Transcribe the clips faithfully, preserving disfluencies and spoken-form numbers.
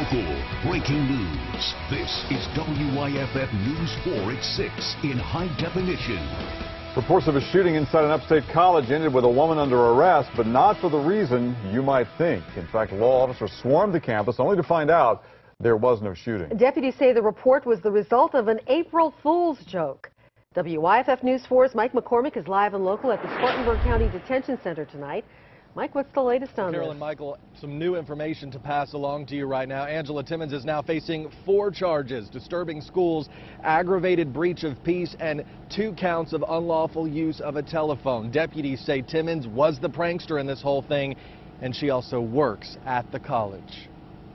local, breaking news. This is W Y F F News four at six in high definition. Reports of a shooting inside an upstate college ended with a woman under arrest, but not for the reason you might think. In fact, law officers swarmed the campus only to find out there was no shooting. Deputies say the report was the result of an April Fool's joke. W Y F F News four's Mike McCormick is live and local at the Spartanburg County Detention Center tonight. Mike, what's the latest on Carol this? and Michael, some new information to pass along to you right now. Angela Timmons is now facing four charges: disturbing schools, aggravated breach of peace, and two counts of unlawful use of a telephone. Deputies say Timmons was the prankster in this whole thing, and she also works at the college.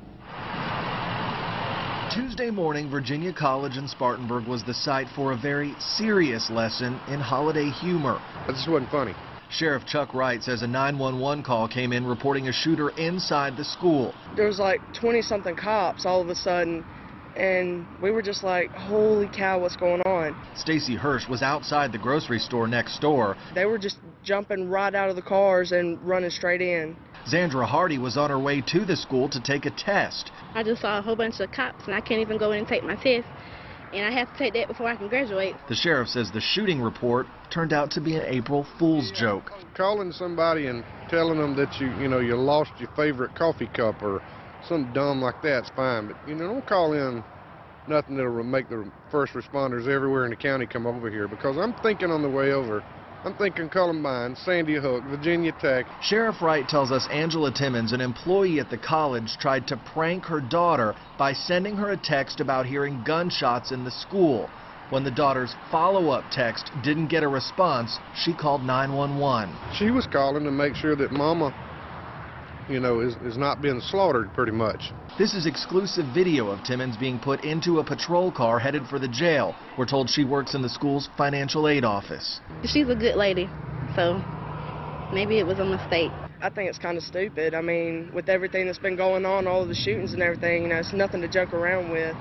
Tuesday morning, Virginia College in Spartanburg was the site for a very serious lesson in holiday humor. That just wasn't funny. Sheriff Chuck Wright says a nine one one call came in reporting a shooter inside the school. There was like twenty something cops all of a sudden, and we were just like, holy cow, what's going on? Stacy Hirsch was outside the grocery store next door. They were just jumping right out of the cars and running straight in. Zandra Hardy was on her way to the school to take a test. I just saw a whole bunch of cops and I can't even go in and take my test. And I have to take that before I can graduate. The sheriff says the shooting report turned out to be an April Fool's joke. Calling somebody and telling them that you, you know, you lost your favorite coffee cup or something dumb like that's fine. But, you know, don't call in nothing that'll make the first responders everywhere in the county come over here, because I'm thinking on the way over, I'm thinking Columbine, Sandy Hook, Virginia Tech. Sheriff Wright tells us Angela Timmons, an employee at the college, tried to prank her daughter by sending her a text about hearing gunshots in the school. When the daughter's follow-up text didn't get a response, she called nine one one. She was calling to make sure that Mama, you know, is, is not being slaughtered pretty much. This is exclusive video of Timmons being put into a patrol car headed for the jail. We're told she works in the school's financial aid office. She's a good lady, so maybe it was a mistake. I think it's kind of stupid. I mean, with everything that's been going on, all of the shootings and everything, you know, it's nothing to joke around with.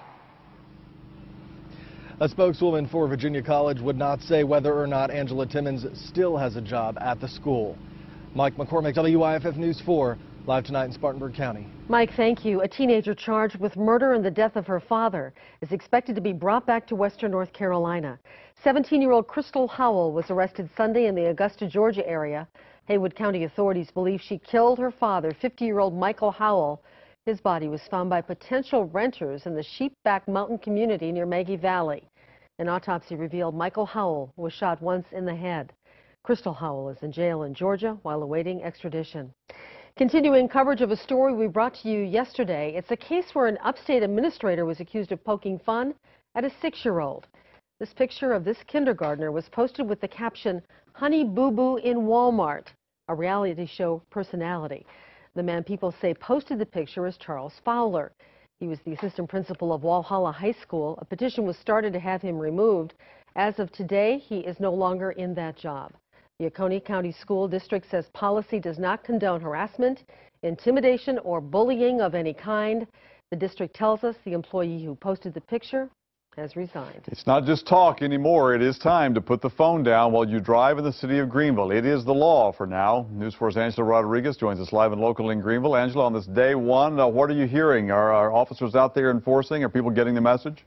A spokeswoman for Virginia College would not say whether or not Angela Timmons still has a job at the school. Mike McCormick, W Y F F News four, live tonight in Spartanburg County. Mike, thank you. A teenager charged with murder and the death of her father is expected to be brought back to Western North Carolina. seventeen-year-old Crystal Howell was arrested Sunday in the Augusta, Georgia area. Haywood County authorities believe she killed her father, fifty-year-old Michael Howell. His body was found by potential renters in the Sheepback Mountain community near Maggie Valley. An autopsy revealed Michael Howell was shot once in the head. Crystal Howell is in jail in Georgia while awaiting extradition. Continuing coverage of a story we brought to you yesterday, it's a case where an upstate administrator was accused of poking fun at a six-year-old. This picture of this kindergartner was posted with the caption, "Honey Boo Boo in Walmart," a reality show personality. The man people say posted the picture is Charles Fowler. He was the assistant principal of Walhalla High School. A petition was started to have him removed. As of today, he is no longer in that job. The Oconee County School District says policy does not condone harassment, intimidation, or bullying of any kind. The district tells us the employee who posted the picture has resigned. It's not just talk anymore. It is time to put the phone down while you drive in the city of Greenville. It is the law for now. News four's Angela Rodriguez joins us live and local in Greenville. Angela, on this day one, uh, what are you hearing? Are our officers out there enforcing? Are people getting the message?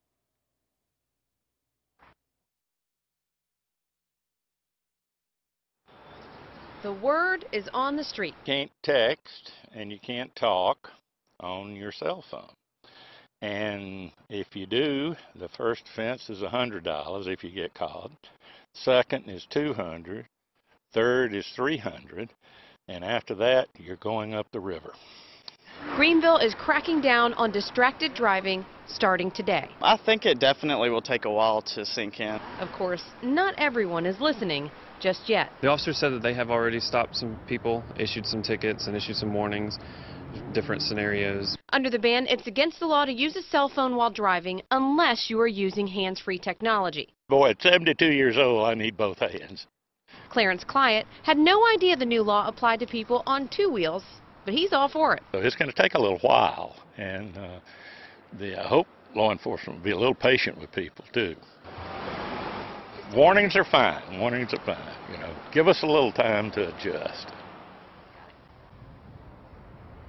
The word is on the street. You can't text and you can't talk on your cell phone. And if you do, the first offense is one hundred dollars if you get caught. Second is two hundred dollars. Third is three hundred dollars. And after that, you're going up the river. Greenville is cracking down on distracted driving starting today. I think it definitely will take a while to sink in. Of course, not everyone is listening just yet. The officer said that they have already stopped some people, issued some tickets, and issued some warnings, different scenarios. Under the ban, it's against the law to use a cell phone while driving unless you are using hands-free technology. Boy, at seventy-two years old, I need both hands. Clarence Client had no idea the new law applied to people on two wheels, but he's all for it. So it's going to take a little while, and uh, the, I hope law enforcement will be a little patient with people, too. Warnings are fine. Warnings are fine. You know, give us a little time to adjust.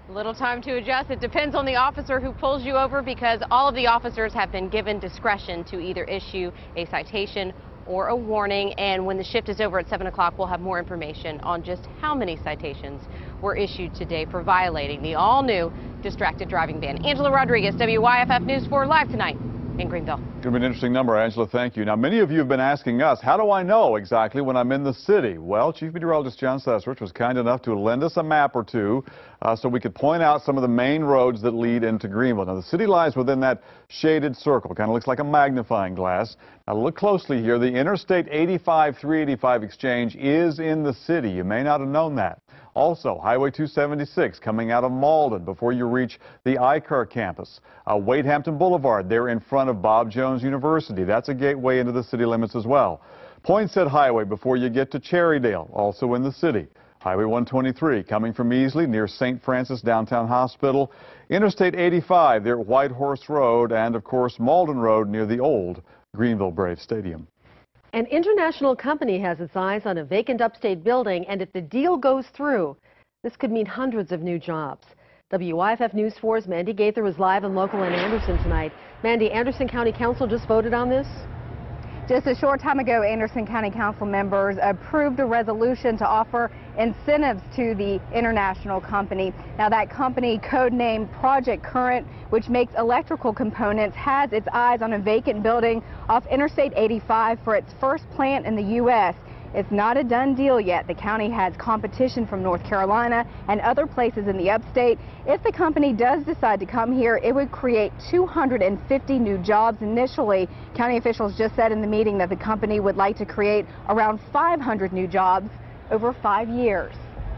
Little time to adjust. It depends on the officer who pulls you over, because all of the officers have been given discretion to either issue a citation or a warning. And when the shift is over at seven o'clock, we'll have more information on just how many citations were issued today for violating the all-new distracted driving ban. Angela Rodriguez, W Y F F News four, live tonight in Greenville. It's going to be an interesting number, Angela. Thank you. Now, many of you have been asking us, how do I know exactly when I'm in the city? Well, Chief Meteorologist John Sesrich was kind enough to lend us a map or two uh, so we could point out some of the main roads that lead into Greenville. Now, the city lies within that shaded circle. Kind of looks like a magnifying glass. Now, look closely here. The Interstate eighty-five three eighty-five exchange is in the city. You may not have known that. Also, Highway two seventy-six coming out of Malden before you reach the I C A R campus. Uh, Wade Hampton Boulevard, there in front of Bob Jones University. That's a gateway into the city limits as well. Poinsett Highway before you get to Cherrydale, also in the city. Highway one twenty-three coming from Easley near Saint Francis Downtown Hospital. Interstate eighty-five there at White Horse Road, and of course Malden Road near the old Greenville Braves Stadium. An international company has its eyes on a vacant upstate building, and if the deal goes through, this could mean hundreds of new jobs. W Y F F News four's Mandy Gaither was live and local in Anderson tonight. Mandy, Anderson County Council just voted on this? Just a short time ago, Anderson County Council members approved a resolution to offer incentives to the international company. Now, that company, codenamed Project Current, which makes electrical components, has its eyes on a vacant building off Interstate eighty-five for its first plant in the U S It's not a done deal yet. The county has competition from North Carolina and other places in the upstate. If the company does decide to come here, it would create two hundred fifty new jobs initially. County officials just said in the meeting that the company would like to create around five hundred new jobs over five years.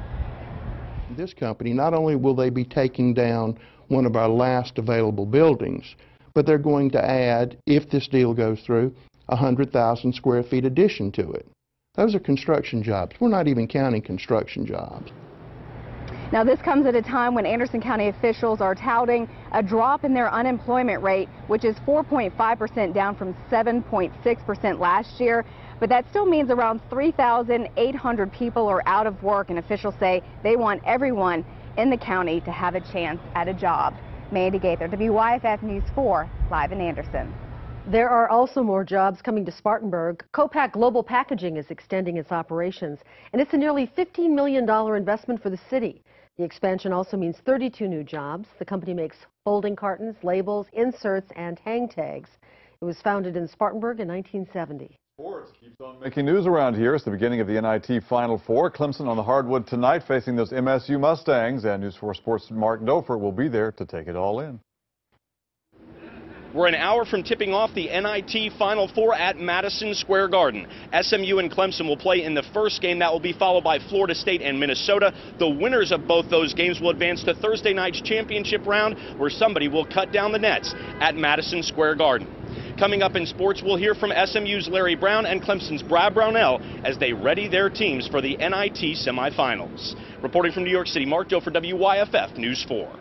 This company, not only will they be taking down one of our last available buildings, but they're going to add, if this deal goes through, one hundred thousand square feet addition to it. Those are construction jobs. We're not even counting construction jobs. Now, this comes at a time when Anderson County officials are touting a drop in their unemployment rate, which is four point five percent down from seven point six percent last year. But that still means around three thousand eight hundred people are out of work, and officials say they want everyone in the county to have a chance at a job. Mandy Gaither, W Y F F News four, live in Anderson. There are also more jobs coming to Spartanburg. Copac Global Packaging is extending its operations, and it's a nearly fifteen million dollar investment for the city. The expansion also means thirty-two new jobs. The company makes folding cartons, labels, inserts, and hang tags. It was founded in Spartanburg in nineteen seventy. Sports keeps on making news around here. It's the beginning of the N I T Final Four. Clemson on the hardwood tonight facing those M S U Mustangs, and News four Sports' Mark Dofer will be there to take it all in. We're an hour from tipping off the N I T Final Four at Madison Square Garden. S M U and Clemson will play in the first game. That will be followed by Florida State and Minnesota. The winners of both those games will advance to Thursday night's championship round, where somebody will cut down the nets at Madison Square Garden. Coming up in sports, we'll hear from S M U's Larry Brown and Clemson's Brad Brownell as they ready their teams for the N I T semifinals. Reporting from New York City, Mark Doe for W Y F F News four.